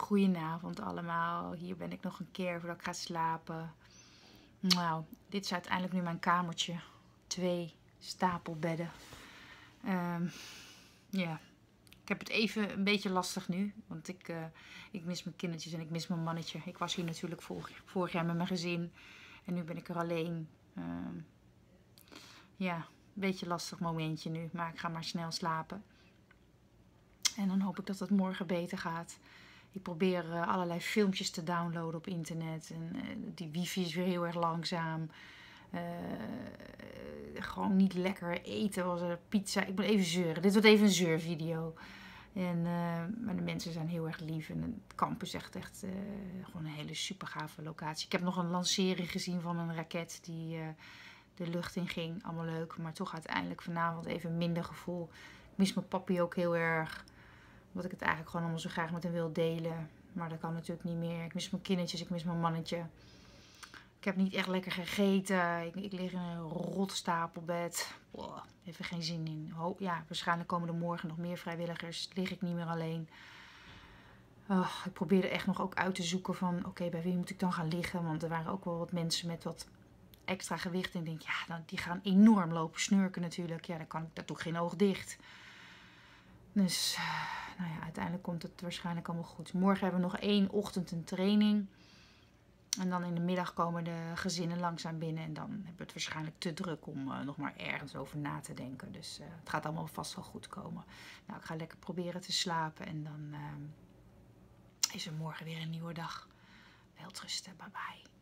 Goedenavond allemaal. Hier ben ik nog een keer voordat ik ga slapen. Nou, dit is uiteindelijk nu mijn kamertje. 2 stapelbedden. Ja, ik heb het even een beetje lastig nu. Want ik mis mijn kindertjes en ik mis mijn mannetje. Ik was hier natuurlijk vorig jaar met mijn gezin. En nu ben ik er alleen. Ja, een beetje lastig momentje nu. Maar ik ga maar snel slapen. En dan hoop ik dat het morgen beter gaat. Ik probeer allerlei filmpjes te downloaden op internet. En die wifi is weer heel erg langzaam. Gewoon niet lekker eten. Was er pizza. Ik moet even zeuren. Dit wordt even een zeurvideo. Maar de mensen zijn heel erg lief. En het kamp is echt gewoon een hele super gave locatie. Ik heb nog een lancering gezien van een raket die de lucht in ging. Allemaal leuk. Maar toch uiteindelijk vanavond even minder gevoel. Ik mis mijn papi ook heel erg. Omdat ik het eigenlijk gewoon allemaal zo graag met hem wil delen. Maar dat kan natuurlijk niet meer. Ik mis mijn kindertjes, ik mis mijn mannetje. Ik heb niet echt lekker gegeten. Ik lig in een rotstapelbed. Boah, even geen zin in. Ja, waarschijnlijk komen er morgen nog meer vrijwilligers. Lig ik niet meer alleen. Ik probeerde echt nog ook uit te zoeken van... Oké, bij wie moet ik dan gaan liggen? Want er waren ook wel wat mensen met wat extra gewicht. En ik denk, ja, die gaan enorm lopen snurken natuurlijk. Ja, dat doe ik geen oog dicht. Dus... Nou ja, uiteindelijk komt het waarschijnlijk allemaal goed. Morgen hebben we nog 1 ochtend een training. En dan in de middag komen de gezinnen langzaam binnen. En dan hebben we het waarschijnlijk te druk om nog maar ergens over na te denken. Dus het gaat allemaal vast wel goed komen. Nou, ik ga lekker proberen te slapen. En dan is er morgen weer een nieuwe dag. Welterusten, bye bye.